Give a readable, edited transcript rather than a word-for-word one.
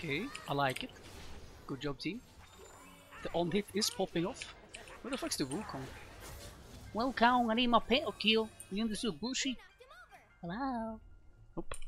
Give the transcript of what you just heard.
Okay, I like it. Good job, team. The on hit is popping off. Where the fuck's the Wukong? Well, Kong, I need my pet kill. You understood Bushi? Hello? Nope.